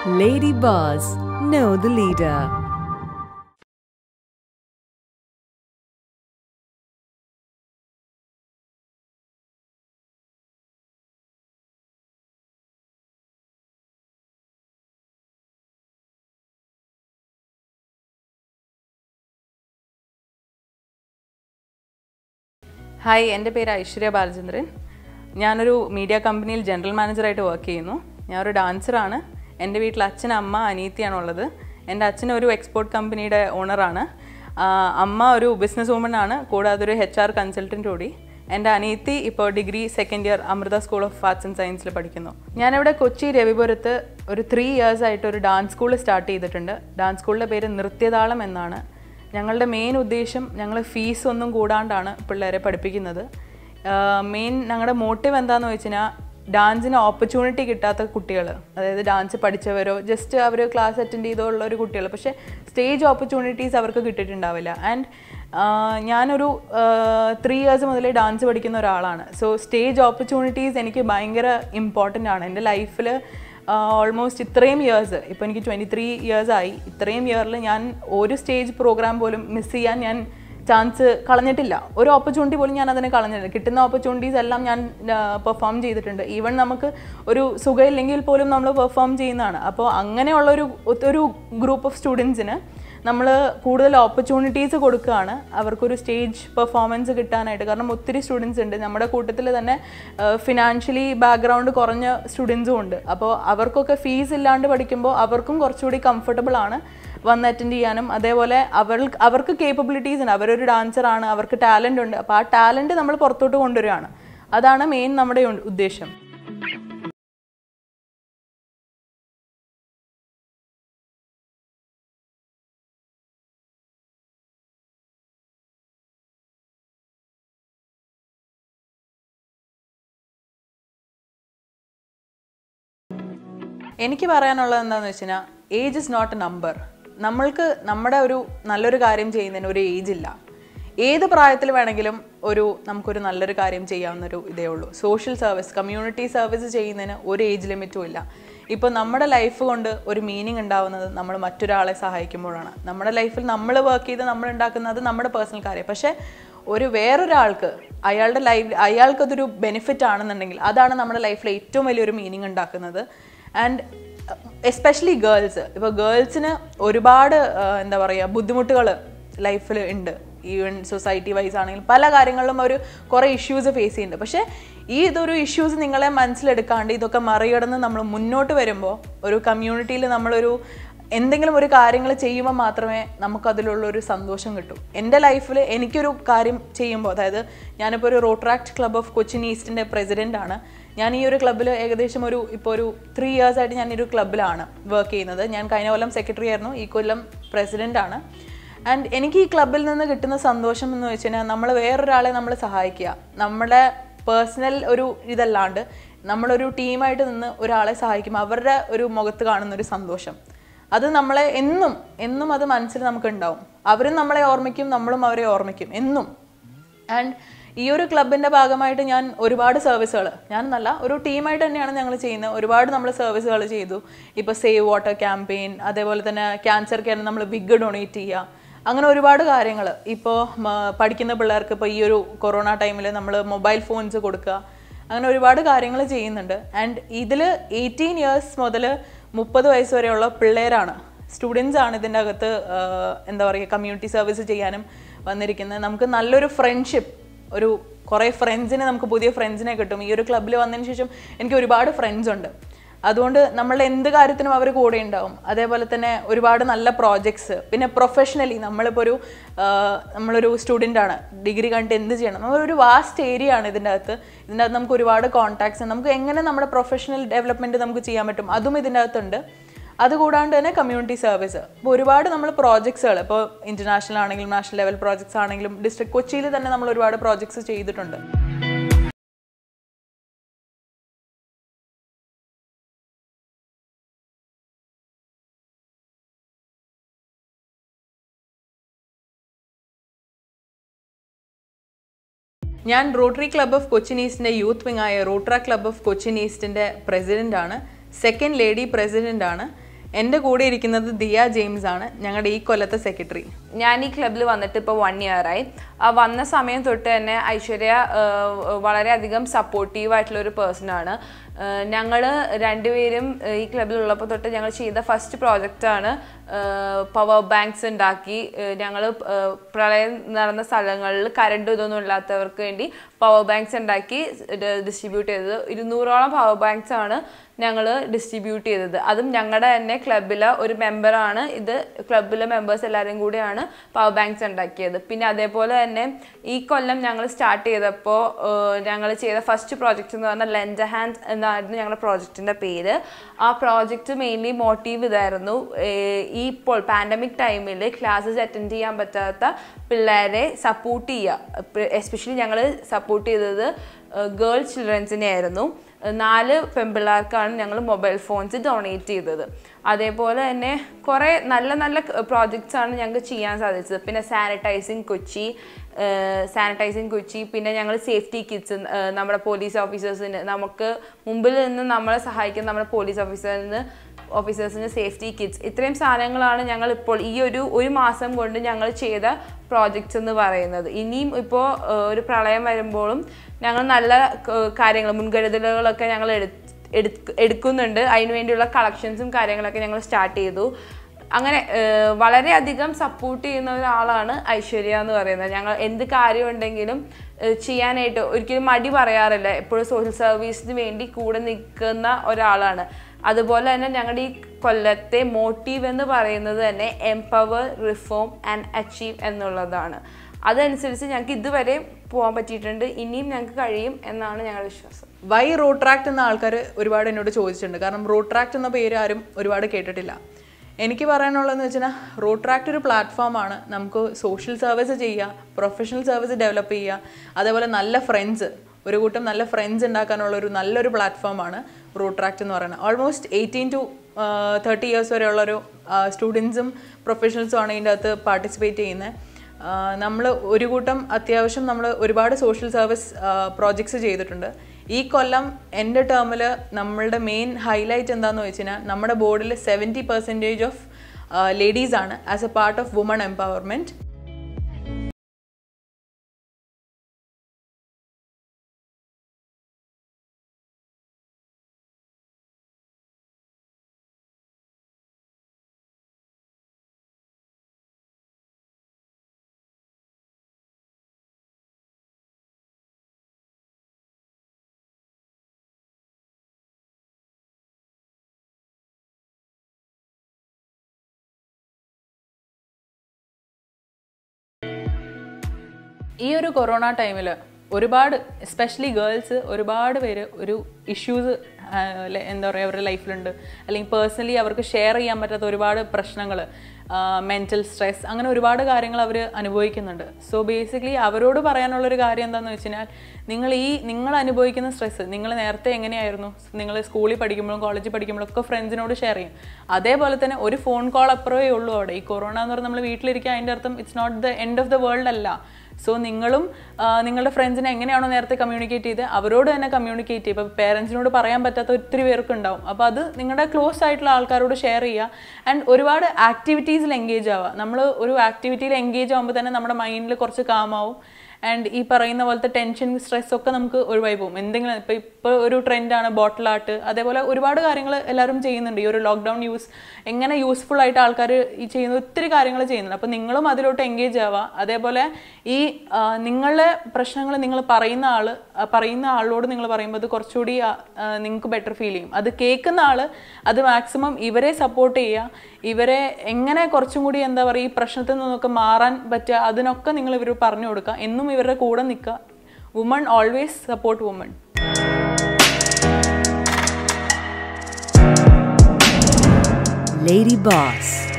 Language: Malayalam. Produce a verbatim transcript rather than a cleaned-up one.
Lady Boss, know the leader. Hi, എൻ്റെ പേര് ഐശ്വര്യ ബാലചന്ദ്രൻ. ഞാനൊരു മീഡിയ കമ്പനിയിൽ ജനറൽ മാനേജറായിട്ട് വർക്ക് ചെയ്യുന്നു. ഞാനൊരു ഡാൻസറാണ്. എൻ്റെ വീട്ടിൽ അച്ഛൻ, അമ്മ, അനിയത്തിയാണുള്ളത്. എൻ്റെ അച്ഛൻ ഒരു എക്സ്പോർട്ട് കമ്പനിയുടെ ഓണറാണ്. അമ്മ ഒരു ബിസിനസ് വുമൺ ആണ്, കൂടാതെ ഒരു എച്ച് ആർ കൺസൾട്ടൻറ്റ് കൂടി. എൻ്റെ അനിയത്തി ഇപ്പോൾ degree second year Amrita school of arts and സയൻസിൽ പഠിക്കുന്നു. ഞാനിവിടെ കൊച്ചി രവിപുരത്ത് ഒരു ത്രീ ഇയേഴ്സ് ആയിട്ട് ഒരു ഡാൻസ് സ്കൂൾ സ്റ്റാർട്ട് ചെയ്തിട്ടുണ്ട്. ഡാൻസ് സ്കൂളിൻ്റെ പേര് നൃത്യതാളം എന്നാണ്. ഞങ്ങളുടെ മെയിൻ ഉദ്ദേശം ഞങ്ങൾ ഫീസ് ഒന്നും കൂടാണ്ടാണ് പിള്ളേരെ പഠിപ്പിക്കുന്നത്. മെയിൻ ഞങ്ങളുടെ മോട്ടീവ് എന്താണെന്ന് വെച്ച് കഴിഞ്ഞാൽ ഡാൻസിന് ഓപ്പർച്യൂണിറ്റി കിട്ടാത്ത കുട്ടികൾ, അതായത് ഡാൻസ് പഠിച്ചവരോ ജസ്റ്റ് അവർ ക്ലാസ് അറ്റൻഡ് ചെയ്തോ ഉള്ള ഒരു കുട്ടികൾ, പക്ഷേ സ്റ്റേജ് ഓപ്പർച്യൂണിറ്റീസ് അവർക്ക് കിട്ടിയിട്ടുണ്ടാവില്ല. ആൻഡ് ഞാനൊരു ത്രീ ഇയേഴ്സ് മുതലേ ഡാൻസ് പഠിക്കുന്ന ഒരാളാണ്. സോ സ്റ്റേജ് ഓപ്പർച്യൂണിറ്റീസ് എനിക്ക് ഭയങ്കര ഇമ്പോർട്ടൻ്റ് ആണ്. എൻ്റെ ലൈഫിൽ ഓൾമോസ്റ്റ് ഇത്രയും ഇയേഴ്സ്, ഇപ്പോൾ എനിക്ക് ട്വൻറ്റി ത്രീ ഇയേഴ്സായി, ഇത്രയും ഇയറിൽ ഞാൻ ഒരു സ്റ്റേജ് പ്രോഗ്രാം പോലും മിസ് ചെയ്യാൻ ഞാൻ ചാൻസ് കളഞ്ഞിട്ടില്ല. ഒരു ഓപ്പർച്യൂണിറ്റി പോലും ഞാൻ അതിനെ കളഞ്ഞിട്ടില്ല. കിട്ടുന്ന ഓപ്പർച്യൂണിറ്റീസ് എല്ലാം ഞാൻ പെർഫോം ചെയ്തിട്ടുണ്ട്. ഈവൻ നമുക്ക് ഒരു സുഖമില്ലെങ്കിൽ പോലും നമ്മൾ പെർഫോം ചെയ്യുന്നതാണ്. അപ്പോൾ അങ്ങനെയുള്ളൊരു ഒരു ഗ്രൂപ്പ് ഓഫ് സ്റ്റുഡൻസിന് നമ്മൾ കൂടുതൽ ഓപ്പർച്യൂണിറ്റീസ് കൊടുക്കുകയാണ് അവർക്കൊരു സ്റ്റേജ് പെർഫോമൻസ് കിട്ടാനായിട്ട്. കാരണം ഒത്തിരി സ്റ്റുഡൻസ് ഉണ്ട് നമ്മുടെ കൂട്ടത്തിൽ തന്നെ, ഫിനാൻഷ്യലി ബാക്ക്ഗ്രൗണ്ട് കുറഞ്ഞ സ്റ്റുഡൻസും ഉണ്ട്. അപ്പോൾ അവർക്കൊക്കെ ഫീസ് ഇല്ലാണ്ട് പഠിക്കുമ്പോൾ അവർക്കും കുറച്ചുകൂടി കംഫർട്ടബിൾ ആണ് വന്ന് അറ്റൻഡ് ചെയ്യാനും. അതേപോലെ അവർ അവർക്ക് കേപ്പബിലിറ്റീസ് ഉണ്ട്, അവരൊരു ഡാൻസറാണ്, അവർക്ക് ടാലൻ്റ് ഉണ്ട്. അപ്പോൾ ആ ടാലൻറ്റ് നമ്മൾ പുറത്തോട്ട് കൊണ്ടുവരികയാണ്. അതാണ് മെയിൻ നമ്മുടെ ഉദ്ദേശം. എനിക്ക് പറയാനുള്ളത് എന്താണെന്ന് വെച്ച് കഴിഞ്ഞാൽ, age is not a number. നമ്മൾക്ക് നമ്മുടെ ഒരു നല്ലൊരു കാര്യം ചെയ്യുന്നതിന് ഒരു ഏജ് ഇല്ല. ഏത് പ്രായത്തിൽ വേണമെങ്കിലും ഒരു നമുക്കൊരു നല്ലൊരു കാര്യം ചെയ്യാവുന്നൊരു ഇതേ ഉള്ളൂ. സോഷ്യൽ സർവീസ്, കമ്മ്യൂണിറ്റി സർവീസ് ചെയ്യുന്നതിന് ഒരു ഏജ് ലിമിറ്റും ഇല്ല. ഇപ്പോൾ നമ്മുടെ ലൈഫ് കൊണ്ട് ഒരു മീനിങ് ഉണ്ടാവുന്നത് നമ്മൾ മറ്റൊരാളെ സഹായിക്കുമ്പോഴാണ്. നമ്മുടെ ലൈഫിൽ നമ്മൾ വർക്ക് ചെയ്ത് നമ്മൾ ഉണ്ടാക്കുന്നത് നമ്മുടെ പേഴ്സണൽ കാര്യം. പക്ഷേ ഒരു വേറൊരാൾക്ക് അയാളുടെ ലൈഫ് അയാൾക്കതൊരു ബെനിഫിറ്റ് ആണെന്നുണ്ടെങ്കിൽ അതാണ് നമ്മുടെ ലൈഫിൽ ഏറ്റവും വലിയൊരു മീനിങ് ഉണ്ടാക്കുന്നത്. ആൻഡ് എസ്പെഷ്യലി ഗേൾസ്, ഇപ്പോൾ ഗേൾസിന് ഒരുപാട് എന്താ പറയുക ബുദ്ധിമുട്ടുകൾ ലൈഫിൽ ഉണ്ട്. ഈവൻ സൊസൈറ്റി വൈസ് ആണെങ്കിലും പല കാര്യങ്ങളിലും ഒരു കുറേ ഇഷ്യൂസ് ഫേസ് ചെയ്യുന്നുണ്ട്. പക്ഷേ ഈ ഇതൊരു ഇഷ്യൂസ് നിങ്ങളെ മനസ്സിലെടുക്കാണ്ട് ഇതൊക്കെ മറികടന്ന് നമ്മൾ മുന്നോട്ട് വരുമ്പോൾ ഒരു കമ്മ്യൂണിറ്റിയിൽ നമ്മളൊരു എന്തെങ്കിലും ഒരു കാര്യങ്ങൾ ചെയ്യുമ്പോൾ മാത്രമേ നമുക്കതിലുള്ളൊരു സന്തോഷം കിട്ടൂ. എൻ്റെ ലൈഫിൽ എനിക്കൊരു കാര്യം ചെയ്യുമ്പോൾ, അതായത് ഞാനിപ്പോൾ ഒരു റോട്രാക്ട് ക്ലബ് ഓഫ് കൊച്ചിൻ ഈസ്റ്റിൻ്റെ പ്രസിഡൻ്റാണ്. ഞാൻ ഈ ഒരു ക്ലബ്ബിൽ ഏകദേശം ഒരു ഇപ്പോൾ ഒരു ത്രീ ഇയേഴ്സായിട്ട് ഞാൻ ഈ ഒരു ക്ലബ്ബിലാണ് വർക്ക് ചെയ്യുന്നത്. ഞാൻ കഴിഞ്ഞ കൊല്ലം സെക്രട്ടറി ആയിരുന്നു, ഈ കൊല്ലം പ്രസിഡൻ്റാണ്. ആൻഡ് എനിക്ക് ഈ ക്ലബ്ബിൽ നിന്ന് കിട്ടുന്ന സന്തോഷം എന്ന് വെച്ച് കഴിഞ്ഞാൽ, നമ്മൾ വേറൊരാളെ നമ്മൾ സഹായിക്കുക, നമ്മുടെ പേഴ്സണൽ ഒരു ഇതല്ലാണ്ട് നമ്മളൊരു ടീമായിട്ട് നിന്ന് ഒരാളെ സഹായിക്കുമ്പോൾ അവരുടെ ഒരു മുഖത്ത് കാണുന്നൊരു സന്തോഷം, അത് നമ്മളെ എന്നും എന്നും അത് മനസ്സിൽ നമുക്കുണ്ടാവും. അവരും നമ്മളെ ഓർമ്മിക്കും, നമ്മളും അവരെ ഓർമ്മിക്കും എന്നും. ആൻഡ് ഈ ഒരു ക്ലബിൻ്റെ ഭാഗമായിട്ട് ഞാൻ ഒരുപാട് സർവീസുകൾ, ഞാൻ നല്ല ഒരു ടീമായിട്ട് തന്നെയാണ് ഞങ്ങൾ ചെയ്യുന്നത്. ഒരുപാട് നമ്മൾ സർവീസുകൾ ചെയ്തു. ഇപ്പോൾ സേവ് വാട്ടർ ക്യാമ്പയിൻ, അതേപോലെ തന്നെ ക്യാൻസർ കെയർ നമ്മൾ വിഗ് ഡൊണേറ്റ് ചെയ്യുക, അങ്ങനെ ഒരുപാട് കാര്യങ്ങൾ. ഇപ്പോൾ പഠിക്കുന്ന പിള്ളേർക്ക് ഇപ്പോൾ ഈ ഒരു കൊറോണ ടൈമിൽ നമ്മൾ മൊബൈൽ ഫോൺസ് കൊടുക്കുക, അങ്ങനെ ഒരുപാട് കാര്യങ്ങൾ ചെയ്യുന്നുണ്ട്. ആൻഡ് ഇതിൽ എയ്റ്റീൻ ഇയേഴ്സ് മുതൽ മുപ്പത് വയസ്സ് വരെയുള്ള പിള്ളേരാണ്, സ്റ്റുഡൻസ് ആണ് ഇതിൻ്റെ അകത്ത് എന്താ പറയുക കമ്മ്യൂണിറ്റി സർവീസ് ചെയ്യാനും വന്നിരിക്കുന്നത്. നമുക്ക് നല്ലൊരു ഫ്രണ്ട്ഷിപ്പ്, ഒരു കുറേ ഫ്രണ്ട്സിനെ നമുക്ക് പുതിയ ഫ്രണ്ട്സിനെ കിട്ടും. ഈ ഒരു ക്ലബ്ബിൽ വന്നതിന് ശേഷം എനിക്ക് ഒരുപാട് ഫ്രണ്ട്സ് ഉണ്ട്. അതുകൊണ്ട് നമ്മളുടെ എന്ത് കാര്യത്തിനും അവർ കൂടെ ഉണ്ടാവും. അതേപോലെ തന്നെ ഒരുപാട് നല്ല പ്രോജക്ട്സ്, പിന്നെ പ്രൊഫഷണലി നമ്മളിപ്പോൾ ഒരു നമ്മളൊരു സ്റ്റുഡൻ്റാണ്, ഡിഗ്രി കണ്ടിട്ട് എന്ത് ചെയ്യണം, നമ്മളൊരു വാസ്റ്റ് ഏരിയ ആണ് ഇതിൻ്റെ അകത്ത്. ഇതിൻ്റെ അകത്ത് നമുക്ക് ഒരുപാട് കോൺടാക്ട്സ്, നമുക്ക് എങ്ങനെ നമ്മുടെ പ്രൊഫഷണൽ ഡെവലപ്മെൻറ്റ് നമുക്ക് ചെയ്യാൻ പറ്റും അതും ഇതിൻ്റെ അകത്തുണ്ട്. അതുകൂടാണ്ട് തന്നെ കമ്മ്യൂണിറ്റി സർവീസ്, ഇപ്പോൾ ഒരുപാട് നമ്മൾ പ്രോജക്ട്സുകൾ, ഇപ്പോൾ ഇൻ്റർനാഷണൽ ആണെങ്കിലും നാഷണൽ ലെവൽ പ്രോജക്ട്സ് ആണെങ്കിലും ഡിസ്ട്രിക്ട് കൊച്ചിയിൽ തന്നെ നമ്മൾ ഒരുപാട് പ്രോജക്ട്സ് ചെയ്തിട്ടുണ്ട്. ഞാൻ റോട്ടറി ക്ലബ് ഓഫ് കൊച്ചിൻ ഈസ്റ്റിൻ്റെ യൂത്ത് വിങ് ആയ റോട്ടറി ക്ലബ് ഓഫ് കൊച്ചിൻ ഈസ്റ്റിൻ്റെ പ്രസിഡൻ്റാണ്, സെക്കൻഡ് ലേഡി പ്രസിഡൻ്റാണ്. എൻ്റെ കൂടെ ഇരിക്കുന്നത് ദിയ ജെയിംസ് ആണ്, ഞങ്ങളുടെ ഈ കൊല്ലത്തെ സെക്രട്ടറി. ഞാൻ ഈ ക്ലബിൽ വന്നിട്ട് ഇപ്പോൾ വൺ ഇയറായി. വന്ന സമയം തൊട്ട് തന്നെ ഐശ്വര്യ വളരെയധികം സപ്പോർട്ടീവായിട്ടുള്ളൊരു പേഴ്സണാണ്. ഞങ്ങൾ രണ്ടുപേരും ഈ ക്ലബിലുള്ളപ്പോൾ തൊട്ട് ഞങ്ങൾ ചെയ്ത ഫസ്റ്റ് പ്രോജക്റ്റാണ് പവർ ബാങ്ക്സ് ഉണ്ടാക്കി. ഞങ്ങൾ പ്രളയം നടന്ന സ്ഥലങ്ങളിൽ കറണ്ട് ഇതൊന്നും ഇല്ലാത്തവർക്ക് വേണ്ടി പവർ ബാങ്ക്സ് ഉണ്ടാക്കി ഡിസ്ട്രിബ്യൂട്ട് ചെയ്തത്. ഇരുന്നൂറോളം പവർ ബാങ്ക്സ് ആണ് ഞങ്ങൾ ഡിസ്ട്രിബ്യൂട്ട് ചെയ്തത്. അതും ഞങ്ങളുടെ തന്നെ ക്ലബിലെ ഒരു മെമ്പറാണ് ഇത്. ക്ലബിലെ മെമ്പേഴ്സ് എല്ലാവരും കൂടിയാണ് പവർ ബാങ്ക്സ് ഉണ്ടാക്കിയത്. പിന്നെ അതേപോലെ തന്നെ ഈ കൊല്ലം ഞങ്ങൾ സ്റ്റാർട്ട് ചെയ്തപ്പോൾ ഞങ്ങൾ ചെയ്ത ഫസ്റ്റ് പ്രോജക്റ്റ് എന്ന് പറഞ്ഞാൽ ലെൻഡ് എ ഹാൻഡ് എന്നായിരുന്നു ഞങ്ങളുടെ പ്രോജക്റ്റിൻ്റെ പേര്. ആ പ്രോജക്റ്റ് മെയിൻലി മോട്ടീവ് ഇതായിരുന്നു, ഈ ഇപ്പോൾ പാൻഡമിക് ടൈമിൽ ക്ലാസ്സസ് അറ്റൻഡ് ചെയ്യാൻ പറ്റാത്ത പിള്ളേരെ സപ്പോർട്ട് ചെയ്യുക. എസ്പെഷ്യലി ഞങ്ങൾ സപ്പോർട്ട് ചെയ്തത് ഗേൾ ചിൽഡ്രൻസിനെ ആയിരുന്നു. നാല് പെൺപിള്ളേർക്കാണ് ഞങ്ങൾ മൊബൈൽ ഫോൺസ് ഡൊണേറ്റ് ചെയ്തത്. അതേപോലെ തന്നെ കുറേ നല്ല നല്ല പ്രോജക്ട്സാണ് ഞങ്ങൾക്ക് ചെയ്യാൻ സാധിച്ചത്. പിന്നെ സാനിറ്റൈസിങ് കൊച്ചി സാനിറ്റൈസിങ് കൊച്ചി പിന്നെ ഞങ്ങൾ സേഫ്റ്റി കിറ്റ്സ് നമ്മുടെ പോലീസ് ഓഫീസേഴ്സിന്, നമുക്ക് മുമ്പിൽ നിന്ന് നമ്മളെ സഹായിക്കുന്ന നമ്മുടെ പോലീസ് ഓഫീസറിന് ഓഫീസേഴ്സിന് സേഫ്റ്റി കിറ്റ്സ്, ഇത്രയും സാധനങ്ങളാണ് ഞങ്ങൾ ഇപ്പോൾ ഈ ഒരു ഒരു മാസം കൊണ്ട് ഞങ്ങൾ ചെയ്ത പ്രോജക്ട്സ് എന്ന് പറയുന്നത്. ഇനിയും ഇപ്പോൾ ഒരു പ്രളയം വരുമ്പോഴും ഞങ്ങൾ നല്ല കാര്യങ്ങൾ മുൻകരുതലുകളൊക്കെ ഞങ്ങൾ എടുക്കുന്നുണ്ട്. അതിനുവേണ്ടിയുള്ള കളക്ഷൻസും കാര്യങ്ങളൊക്കെ ഞങ്ങൾ സ്റ്റാർട്ട് ചെയ്തു. അങ്ങനെ വളരെയധികം സപ്പോർട്ട് ചെയ്യുന്ന ഒരാളാണ് ഐശ്വര്യ എന്ന് പറയുന്നത്. ഞങ്ങൾ എന്ത് കാര്യമുണ്ടെങ്കിലും ചെയ്യാനായിട്ട് ഒരിക്കലും മടി പറയാറില്ല. എപ്പോഴും സോഷ്യൽ സർവീസിന് വേണ്ടി കൂടെ നിൽക്കുന്ന ഒരാളാണ്. അതുപോലെ തന്നെ ഞങ്ങളുടെ ഈ കൊല്ലത്തെ മോട്ടീവ് എന്ന് പറയുന്നത് തന്നെ എംപവർ, റിഫോം ആൻഡ് അച്ചീവ് എന്നുള്ളതാണ്. അതനുസരിച്ച് ഞങ്ങൾക്ക് ഇതുവരെ പോകാൻ പറ്റിയിട്ടുണ്ട്. ഇനിയും ഞങ്ങൾക്ക് കഴിയും എന്നാണ് ഞങ്ങളുടെ വിശ്വാസം. വൈ റോഡ് ട്രാക്ട് എന്ന ആൾക്കാർ ഒരുപാട് എന്നോട് ചോദിച്ചിട്ടുണ്ട്. കാരണം റോഡ് ട്രാക്ട് എന്ന പേര് ആരും ഒരുപാട് കേട്ടിട്ടില്ല. എനിക്ക് പറയാനുള്ളതെന്ന് വെച്ചാൽ റോഡ് ട്രാക്ട് ഒരു പ്ലാറ്റ്ഫോമാണ്. നമുക്ക് സോഷ്യൽ സർവീസ് ചെയ്യുക, പ്രൊഫഷണൽ സർവീസ് ഡെവലപ്പ് ചെയ്യുക, അതേപോലെ നല്ല ഫ്രണ്ട്സ്, ഒരു കൂട്ടം നല്ല ഫ്രണ്ട്സ് ഉണ്ടാക്കാനുള്ള ഒരു നല്ലൊരു പ്ലാറ്റ്ഫോമാണ് റോഡ് ട്രാക്ട് എന്ന് പറയുന്നത്. Almost eighteen to thirty years വരെയുള്ളൊരു സ്റ്റുഡൻസും പ്രൊഫഷണൽസും ആണ് ഇതിൻ്റെ അകത്ത് പാർട്ടിസിപ്പേറ്റ് ചെയ്യുന്നത്. നമ്മൾ ഒരു കൂട്ടം അത്യാവശ്യം നമ്മൾ ഒരുപാട് സോഷ്യൽ സർവീസ് പ്രോജക്ട്സ് ചെയ്തിട്ടുണ്ട്. ഈ കൊല്ലം എൻ്റെ ടേമിൽ നമ്മളുടെ മെയിൻ ഹൈലൈറ്റ് എന്താണെന്ന് വെച്ച് കഴിഞ്ഞാൽ നമ്മുടെ ബോർഡിൽ സെവൻറ്റി പെർസെൻറ്റേജ് ഓഫ് ലേഡീസാണ് as a part of woman empowerment. ഈ ഒരു കൊറോണ ടൈമിൽ ഒരുപാട് എസ്പെഷ്യലി ഗേൾസ് ഒരുപാട് പേര് ഒരു ഇഷ്യൂസ് എന്താ പറയുക അവരുടെ ലൈഫിലുണ്ട്, അല്ലെങ്കിൽ പേഴ്സണലി അവർക്ക് ഷെയർ ചെയ്യാൻ പറ്റാത്ത ഒരുപാട് പ്രശ്നങ്ങൾ, മെൻ്റൽ സ്ട്രെസ്, അങ്ങനെ ഒരുപാട് കാര്യങ്ങൾ അവർ അനുഭവിക്കുന്നുണ്ട്. സോ ബേസിക്കലി അവരോട് പറയാനുള്ളൊരു കാര്യം എന്താണെന്ന് വെച്ച് കഴിഞ്ഞാൽ നിങ്ങൾ ഈ നിങ്ങൾ അനുഭവിക്കുന്ന സ്ട്രെസ്സ് നിങ്ങൾ നേരത്തെ എങ്ങനെയായിരുന്നു, നിങ്ങൾ സ്കൂളിൽ പഠിക്കുമ്പോഴും കോളേജിൽ പഠിക്കുമ്പോഴും ഒക്കെ ഫ്രണ്ട്സിനോട് ഷെയർ ചെയ്യും. അതേപോലെ തന്നെ ഒരു ഫോൺ കോൾ അപ്പുറമേ ഉള്ളൂ അവിടെ. ഈ കൊറോണ എന്ന് പറഞ്ഞാൽ നമ്മൾ വീട്ടിലിരിക്കുക, അതിൻ്റെ അർത്ഥം it's not the end of the world അല്ല. സോ നിങ്ങളും നിങ്ങളുടെ ഫ്രണ്ട്സിനെ എങ്ങനെയാണോ നേരത്തെ കമ്മ്യൂണിക്കേറ്റ് ചെയ്ത് അവരോട് തന്നെ കമ്മ്യൂണിക്കേറ്റ് ചെയ്യുക. ഇപ്പോൾ പേരൻസിനോട് പറയാൻ പറ്റാത്ത ഒത്തിരി പേർക്ക് ഉണ്ടാവും. അപ്പോൾ അത് നിങ്ങളുടെ ക്ലോസ് ആയിട്ടുള്ള ആൾക്കാരോട് ഷെയർ ചെയ്യുക. ആൻഡ് ഒരുപാട് ആക്ടിവിറ്റീസിൽ എൻഗേജ് ആവുക. നമ്മൾ ഒരു ആക്ടിവിറ്റിയിൽ എൻഗേജ് ആകുമ്പോൾ തന്നെ നമ്മുടെ മൈൻഡിൽ കുറച്ച് കാമാവും. ആൻഡ് ഈ പറയുന്ന പോലത്തെ ടെൻഷൻ, സ്ട്രെസ് ഒക്കെ നമുക്ക് ഒഴിവായി പോകും. എന്തെങ്കിലും ഇപ്പോൾ ഇപ്പോൾ ഒരു ട്രെൻഡാണ് ബോട്ടിൽ ആർട്ട്, അതേപോലെ ഒരുപാട് കാര്യങ്ങൾ എല്ലാവരും ചെയ്യുന്നുണ്ട്. ഈ ഒരു ലോക്ക്ഡൗൺ യൂസ് എങ്ങനെ യൂസ്ഫുൾ ആയിട്ട് ആൾക്കാർ ഈ ചെയ്യുന്ന ഒത്തിരി കാര്യങ്ങൾ ചെയ്യുന്നുണ്ട്. അപ്പോൾ നിങ്ങളും അതിലോട്ട് എൻഗേജ് ആവുക. അതേപോലെ ഈ നിങ്ങളുടെ പ്രശ്നങ്ങൾ നിങ്ങൾ പറയുന്ന ആൾ പറയുന്ന ആളോട് നിങ്ങൾ പറയുമ്പോൾ അത് കുറച്ചുകൂടി നിങ്ങൾക്ക് ബെറ്റർ ഫീൽ ചെയ്യും. അത് കേൾക്കുന്ന ആൾ അത് മാക്സിമം ഇവരെ സപ്പോർട്ട് ചെയ്യുക. ഇവരെ എങ്ങനെ കുറച്ചും കൂടി എന്താ പറയുക ഈ പ്രശ്നത്തിൽ നിന്നൊക്കെ മാറാൻ പറ്റുക, അതിനൊക്കെ നിങ്ങൾ ഇവർ പറഞ്ഞു കൊടുക്കുക. എന്നും ഇവരുടെ കൂടെ നിൽക്കുക. Woman always support woman. Lady Boss.